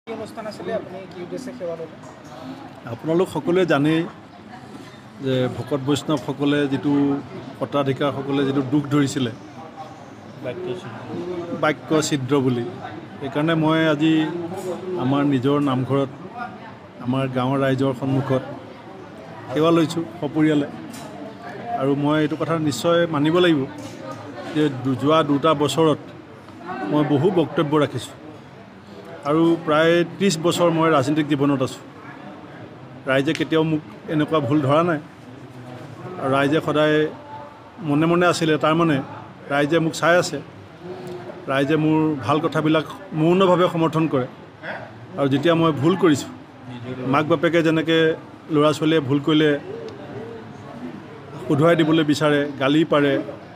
অনুষ্ঠান আছিলে আপুনি কি উদ্দেশ্যে সেৱা ল'লে? আপোনালোক সকলোৱে জানেই যে ভকত বৈষ্ণৱসকলে যিটো সত্ৰাধিকাৰসকলে যিটো দুখ ধৰিছিলে বাক্য ছিদ্ৰ বুলি, সেইকাৰণে মই আজি আমাৰ নিজৰ নামঘৰত আমাৰ গাঁৱৰ ৰাইজৰ সন্মুখত সেৱা লৈছোঁ সপৰিয়ালে। আৰু মই এইটো কথা নিশ্চয় মানিব লাগিব যে যোৱা 2টা বছৰত মই বহু বক্তব্য ৰাখিছোঁ আৰু প্ৰায় 30 বছৰ মই ৰাজনৈতিক জীৱনত আছোঁ। ৰাইজে কেতিয়াও মোক এনেকুৱা ভুল ধৰা নাই আৰু ৰাইজে সদায় মনে মনে আছিলে, তাৰমানে ৰাইজে মোক চাই আছে, ৰাইজে মোৰ ভাল কথাবিলাক মৌনভাৱে সমৰ্থন কৰে। আৰু যেতিয়া মই ভুল কৰিছোঁ, মাক বাপেকে যেনেকৈ ল'ৰা ছোৱালীয়ে ভুল কৰিলে শুধৰাই দিবলৈ বিচাৰে, গালি পাৰে,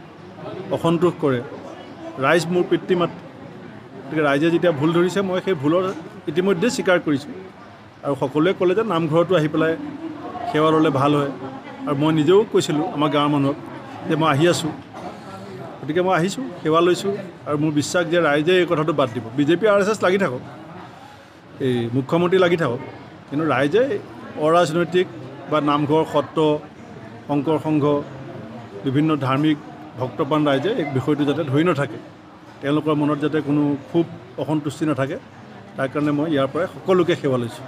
অসন্তোষ কৰে, ৰাইজ মোৰ পিতৃ মাতৃ, গতিকে ৰাইজে যেতিয়া ভুল ধৰিছে মই সেই ভুলৰ ইতিমধ্যে স্বীকাৰ কৰিছোঁ। আৰু সকলোৱে ক'লে যে নামঘৰতো আহি পেলাই সেৱা ল'লে ভাল হয়। আৰু মই নিজেও কৈছিলোঁ আমাৰ গাঁৱৰ মানুহক যে মই আহি আছোঁ, গতিকে মই আহিছোঁ, সেৱা লৈছোঁ। আৰু মোৰ বিশ্বাস যে ৰাইজে এই কথাটো বাদ দিব। বিজেপি RSS লাগি থাকক, এই মুখ্যমন্ত্ৰী লাগি থাকক, কিন্তু ৰাইজে অৰাজনৈতিক বা নামঘৰ সত্ৰ শংকৰ সংঘ বিভিন্ন ধাৰ্মিক ভক্তপ্ৰাণ ৰাইজে এই বিষয়টো যাতে ধৰি নাথাকে, তেওঁলোকৰ মনত যাতে কোনো খুব অসন্তুষ্টি নাথাকে, তাৰ কাৰণে মই ইয়াৰ পৰাই সকলোকে সেৱা লৈছোঁ।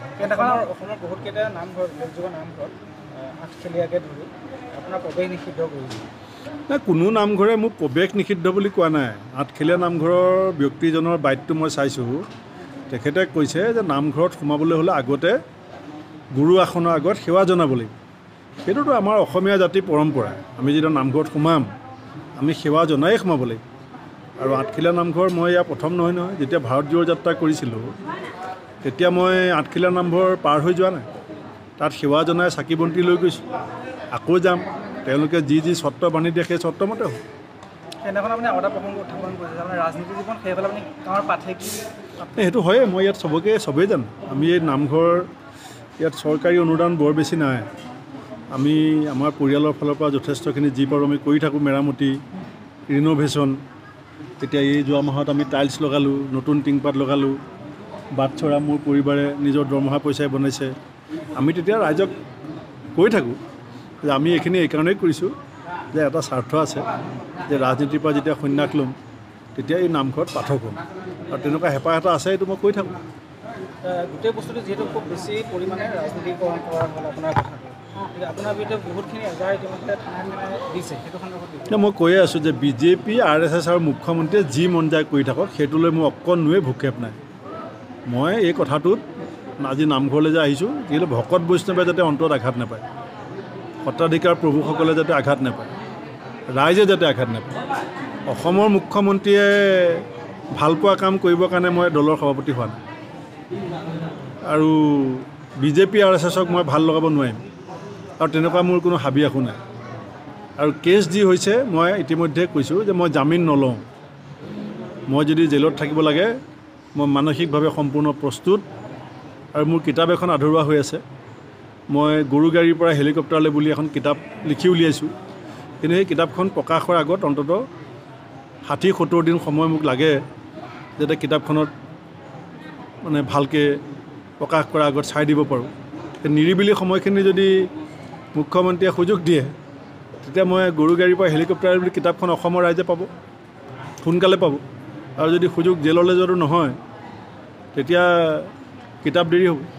অসমৰ বহুতকেইটা নামঘৰ উল্লেখযোগ্য নামঘৰত আঠখেলীয়াকৈ ধৰি আপোনাৰ প্ৰৱেশ নিষিদ্ধ কৰিছে। নাই, কোনো নামঘৰে মোক প্ৰৱেশ নিষিদ্ধ বুলি কোৱা নাই। আঠখেলীয়া নামঘৰৰ ব্যক্তিজনৰ বাইটটো মই চাইছোঁ, তেখেতে কৈছে যে নামঘৰত সোমাবলৈ হ'লে আগতে গুৰু আসনৰ আগত সেৱা জনাব লাগিব। সেইটোতো আমাৰ অসমীয়া জাতিৰ পৰম্পৰা। আমি যেতিয়া নামঘৰত সোমাম আমি সেৱা জনাই সোমাব লাগিব। আৰু আঠখেলীয়া নামঘৰ মই ইয়াৰ প্ৰথম নহয়। যেতিয়া ভাৰত জোড়ো যাত্ৰা কৰিছিলোঁ তেতিয়া মই আঠখেলীয়া নামঘৰ পাৰ হৈ যোৱা নাই, তাত সেৱা জনাই চাকি বন্তি লৈ গৈছোঁ, আকৌ যাম। তেওঁলোকে যি চৰ্ত বান্ধি দিয়ে সেই চৰ্তমতে হ'ব। সেইদিনাখন আপুনি আৰু এটা প্ৰসংগ উত্থাপন কৰিছে, আপোনাৰ ৰাজনীতি জীৱন শেষ হ'লে আপুনি গাঁৱৰ পাঠে কি? সেইটো হয়েই, মই ইয়াত চবেই জানো। আমি এই নামঘৰ ইয়াত চৰকাৰী অনুদান বৰ বেছি নাই। আমি আমাৰ পৰিয়ালৰ ফালৰ পৰা যথেষ্টখিনি যি পাৰোঁ আমি কৰি থাকোঁ, মেৰামতি, ৰিন'ভেশ্যন। এতিয়া এই যোৱা মাহত আমি টাইলছ লগালোঁ, নতুন টিংপাত লগালোঁ, বাটচৰা মোৰ পৰিবাৰে নিজৰ দৰমহা পইচাই বনাইছে। আমি তেতিয়া ৰাইজক কৈ থাকোঁ যে আমি এইখিনি এইকাৰণেই কৰিছোঁ যে এটা স্বাৰ্থ আছে যে ৰাজনীতিৰ পৰা যেতিয়া সন্ন্যাস ল'ম তেতিয়া এই নামঘৰত পাঠক হ'ম, আৰু তেনেকুৱা হেঁপাহ এটা আছে, এইটো মই কৈ থাকোঁ। গোটেই বস্তুটো যিহেতু খুব বেছি পৰিমাণে ৰাজনীতিকৰণ কৰা হ'ল আপোনাৰ কথাটো, আপোনাৰ বিৰুদ্ধে বহুতখিনি এজাহাৰ ইতিমধ্যে থানাই দিছে, সেইটো সন্দৰ্ভত মই কৈয়ে আছোঁ যে বিজেপি RSS আৰু মুখ্যমন্ত্ৰীয়ে যি মন যায় কৰি থাকক, সেইটোলৈ মোৰ অকণোৱে ভূক্ষেপ নাই। মই এই কথাটোত আজি নামঘৰলৈ যে আহিছোঁ, কিন্তু ভকত বৈষ্ণৱে যাতে অন্তৰত আঘাত নাপায়, সত্ৰাধিকাৰ প্ৰভুসকলে যাতে আঘাত নাপায়, ৰাইজে যাতে আঘাত নাপায়। অসমৰ মুখ্যমন্ত্ৰীয়ে ভালপোৱা কাম কৰিবৰ কাৰণে মই দলৰ সভাপতি হোৱা নাই, আৰু বিজেপি RSSক মই ভাল লগাব নোৱাৰিম, আৰু তেনেকুৱা মোৰ কোনো হাবি আশু নাই। আৰু কেছ যি হৈছে মই ইতিমধ্যে কৈছোঁ যে মই জামিন নলওঁ। মই যদি জেলত থাকিব লাগে মই মানসিকভাৱে সম্পূৰ্ণ প্ৰস্তুত। আৰু মোৰ কিতাপ এখন আধৰুৱা হৈ আছে। মই গৰু গাড়ীৰ পৰা হেলিকপ্টাৰলৈ বুলি এখন কিতাপ লিখি উলিয়াইছোঁ, কিন্তু সেই কিতাপখন প্ৰকাশৰ আগত অন্ততঃ 60-70 দিন সময় মোক লাগে, যাতে কিতাপখনত মানে ভালকৈ প্ৰকাশ কৰাৰ আগত চাই দিব পাৰোঁ। নিৰিবিলি সময়খিনি যদি মুখ্যমন্ত্ৰীয়ে সুযোগ দিয়ে তেতিয়া মই গৰু গাড়ীৰ পৰা হেলিকপ্টাৰ বুলি কিতাপখন অসমৰ ৰাইজে পাব, সোনকালে পাব। আৰু যদি সুযোগ জেললৈ যোৱাটো নহয় তেতিয়া কিতাপ দেৰি হ'ব।